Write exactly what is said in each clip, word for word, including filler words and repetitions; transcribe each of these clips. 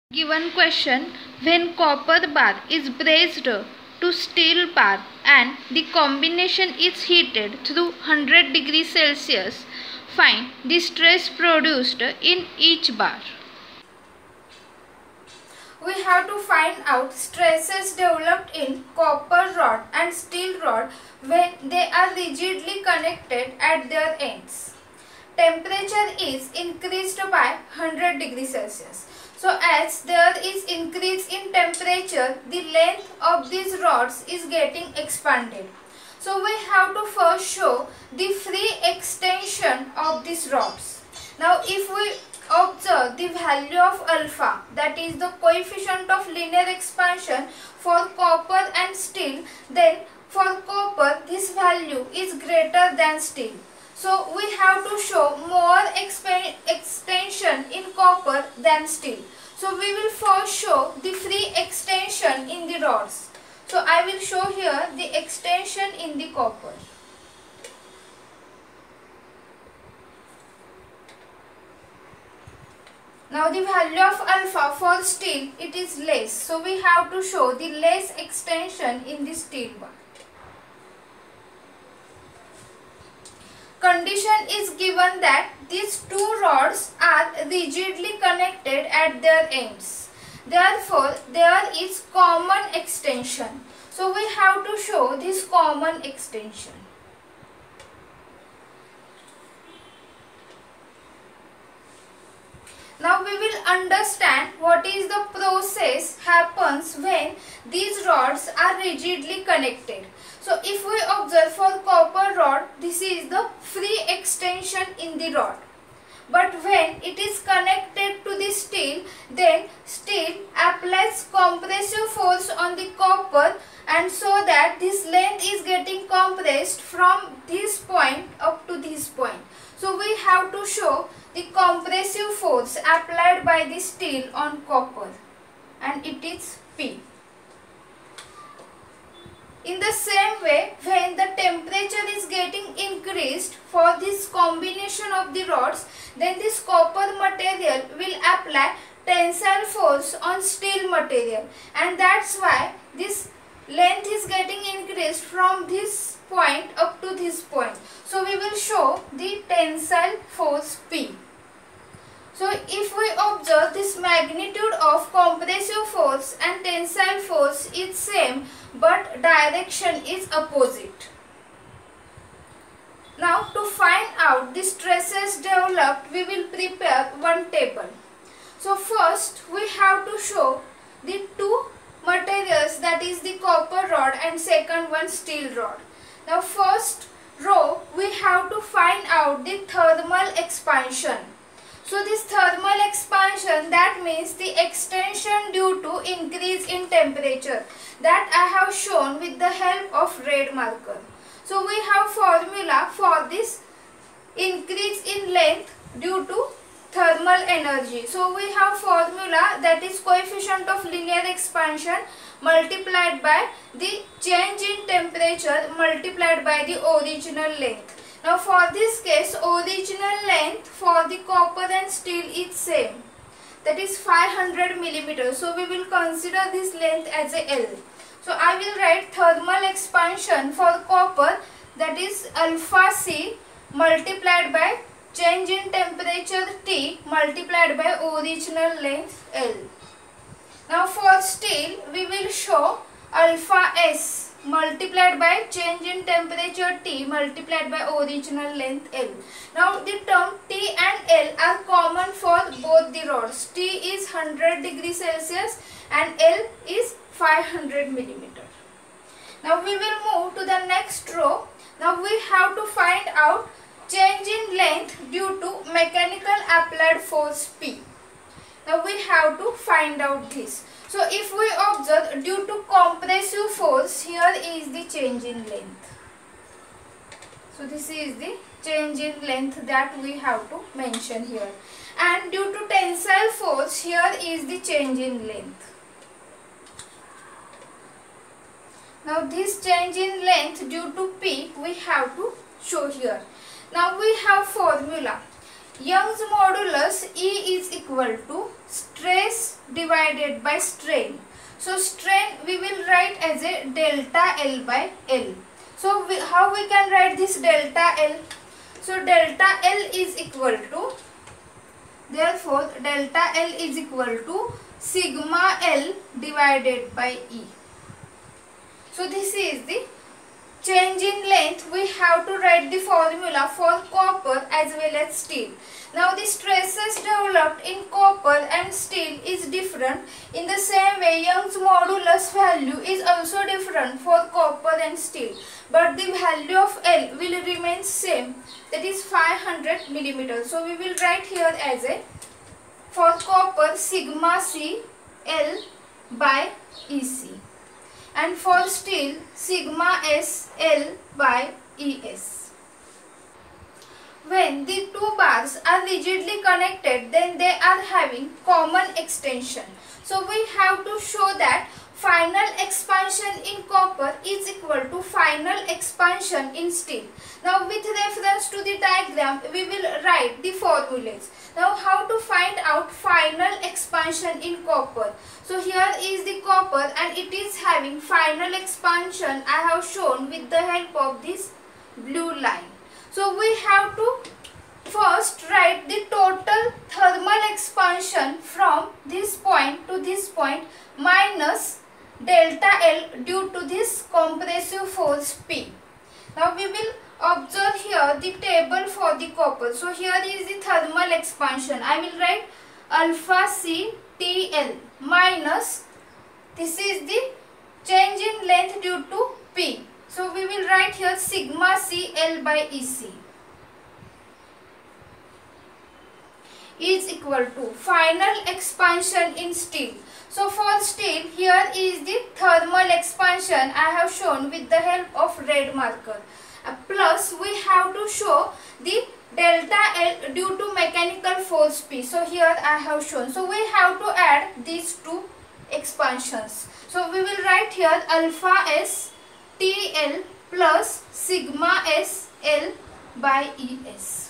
Given question: when copper bar is braced to steel bar and the combination is heated through one hundred degrees Celsius, find the stress produced in each bar. We have to find out stresses developed in copper rod and steel rod when they are rigidly connected at their ends. Temperature is increased by one hundred degrees Celsius. So as there is increase in temperature, the length of these rods is getting expanded. So we have to first show the free extension of these rods. Now if we observe the value of alpha, that is the coefficient of linear expansion for copper and steel, then for copper this value is greater than steel. So we have to show more extension in copper than steel. So we will first show the free extension in the rods. So I will show here the extension in the copper. Now the value of alpha for steel, it is less. So we have to show the less extension in the steel bar. Condition is given that these two rods are rigidly connected at their ends. Therefore, there is common extension. So we have to show this common extension. Now we will understand what is the process happens when these rods are rigidly connected. So if we observe for copper rod, this is the free extension in the rod. But when it is connected to the steel, then steel applies compressive force on the copper, and so that this length is getting compressed from this point up to this point. So we have to show the compressive force applied by the steel on copper, and it is P. In the same way, when the temperature is getting increased for this combination of the rods, then this copper material will apply tensile force on steel material, and that's why this length is getting increased from this point up to this point. So we will show the tensile force P. So if we observe, this magnitude of compressive force and tensile force is same, but direction is opposite. Now to find out the stresses developed, we will prepare one table. So first we have to show the two materials, that is the copper rod and second one steel rod. Now first row we have to find out the thermal expansion. So this thermal expansion, that means the extension due to increase in temperature, that I have shown with the help of red marker. So we have formula for this increase in length due to thermal energy. So we have formula, that is coefficient of linear expansion multiplied by the change in temperature multiplied by the original length. Now for this case, original length for the copper and steel is same, that is five hundred millimeters. So we will consider this length as a L. So I will write thermal expansion for copper, that is alpha C multiplied by change in temperature T multiplied by original length L. Now for steel we will show alpha S multiplied by change in temperature T multiplied by original length L. Now the term T and L are common for both the rods. T is one hundred degrees Celsius and L is five hundred millimeters. Now we will move to the next row. Now we have to find out change in length due to mechanical applied force P. Now we have to find out this. So if we observe, due to compressive force, here is the change in length. So this is the change in length that we have to mention here. And due to tensile force, here is the change in length. Now this change in length due to P we have to show here. Now we have formula. Young's modulus E is equal to stress divided divided by strain. So strain we will write as a delta L by L. So we, how we can write this delta L? So delta L is equal to, therefore delta L is equal to sigma L divided by E. So this is the change in length. We have to write the formula for copper as well as steel. Now the stresses developed in copper and steel is different. In the same way, Young's modulus value is also different for copper and steel. But the value of L will remain same, that is five hundred millimeters. So we will write here as a, for copper, sigma C L by E C. And for steel, sigma S L by E S. When the two bars are rigidly connected, then they are having common extension. So we have to show that final expansion in copper is equal to final expansion in steel. Now with reference to the diagram, we will write the formulas. Now how to find out final expansion in copper? So here is the copper and it is having final expansion. I have shown with the help of this blue line. So we have to first write the total thermal expansion from this point to this point minus delta L due to this compressive force P. Now we will observe here the table for the copper. So here is the thermal expansion. I will write alpha C T L minus, this is the change in length due to P. So we will write here sigma C L by E C is equal to final expansion in steel. So for steel, here is the thermal expansion I have shown with the help of red marker. Uh, plus we have to show the delta L due to mechanical force P. So here I have shown. So we have to add these two expansions. So we will write here alpha S T L plus sigma S L by E S.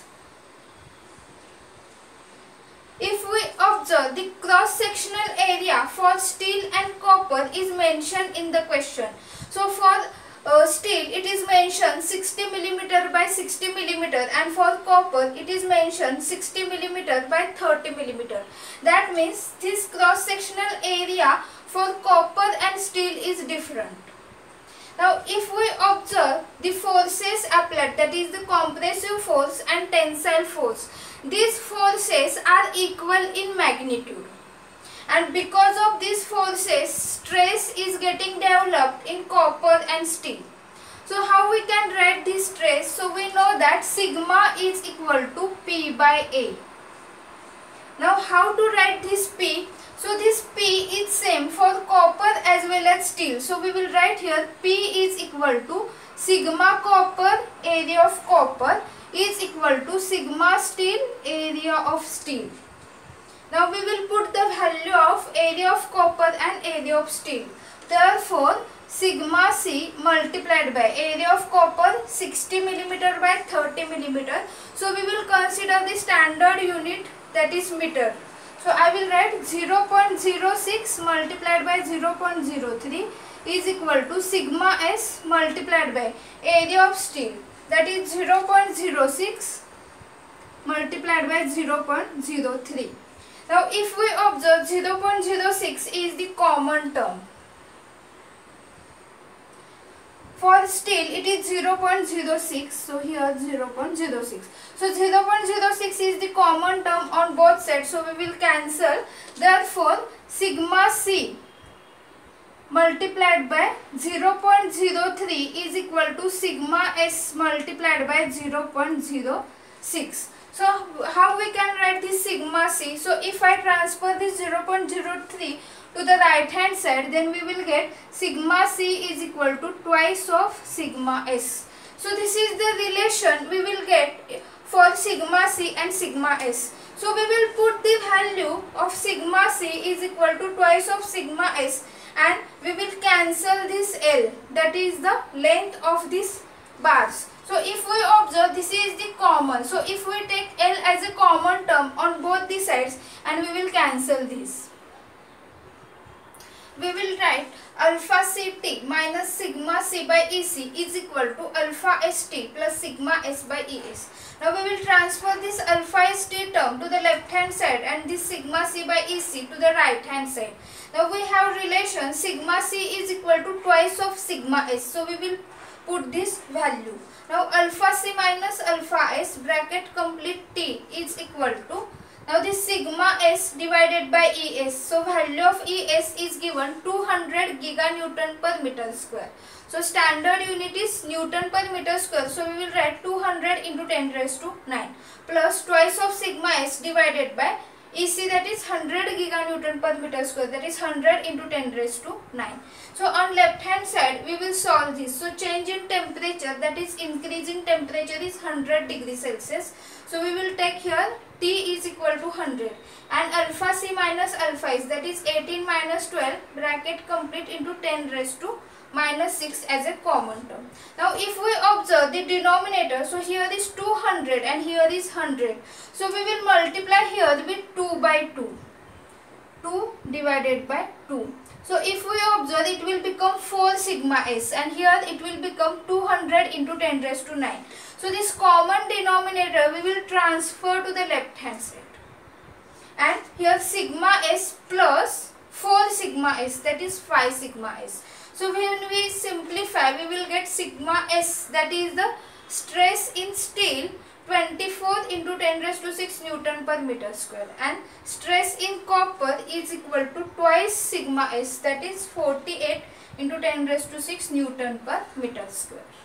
If we observe, the cross-sectional area for steel and copper is mentioned in the question. So for uh, steel it is mentioned sixty millimeter by sixty millimeter and for copper it is mentioned sixty millimeter by thirty millimeter. That means this cross-sectional area for copper and steel is different. Now if we observe the forces applied, that is the compressive force and tensile force, these forces are equal in magnitude, and because of these forces stress is getting developed in copper and steel. So how we can write this stress? So we know that sigma is equal to P by A. Now how to write this P? So this P is same for copper as well as steel. So we will write here P is equal to sigma copper area of copper is equal to sigma steel area of steel. Now we will put the value of area of copper and area of steel. Therefore sigma C multiplied by area of copper sixty millimeter by thirty millimeter. So we will consider the standard unit, that is meter. So I will write zero point zero six multiplied by zero point zero three is equal to sigma S multiplied by area of steel, that is zero point zero six multiplied by zero point zero three. Now if we observe, zero point zero six is the common term. For steel it is zero point zero six, so here zero point zero six. So zero point zero six is the common term on both sides, so we will cancel. Therefore sigma C multiplied by zero point zero three is equal to sigma S multiplied by zero point zero six. So how we can write this sigma C? So if I transfer this zero point zero three to the right hand side, then we will get sigma C is equal to twice of sigma S. So this is the relation we will get for sigma C and sigma S. So we will put the value of sigma C is equal to twice of sigma S, and we will cancel this L, that is the length of these bars. So if we observe, this is the common. So if we take L as a common term on both the sides, and we will cancel this. will write alpha C T minus sigma C by E C is equal to alpha S T plus sigma S by E S. Now we will transfer this alpha S T term to the left hand side and this sigma C by E C to the right hand side. Now we have relation sigma C is equal to twice of sigma S. So we will put this value. Now alpha C minus alpha S bracket complete T is equal to, now this sigma S divided by E S. So value of E S is given two hundred giganewton per meter square. So standard unit is Newton per meter square. So we will write two hundred into ten raised to nine plus twice of sigma S divided by E C, that is one hundred giganewton per meter square, that is one hundred into ten raised to nine. So on left hand side we will solve this. So change in temperature, that is increasing temperature, is one hundred degrees Celsius. So we will take here T is equal to one hundred and alpha C minus alpha is, that is eighteen minus twelve bracket complete into ten raised to minus six as a common term. Now if we observe the denominator, so here is two hundred and here is one hundred. So we will multiply here with two by two. two divided by two. So if we observe, it will become four sigma S and here it will become two hundred into ten raised to nine. So this common denominator we will transfer to the left hand side. And here sigma S plus four sigma S, that is five sigma S. So when we simplify, we will get sigma S, that is the stress in steel, twenty-four into ten raised to six Newton per meter square, and stress in copper is equal to twice sigma S, that is forty-eight into ten raised to six Newton per meter square.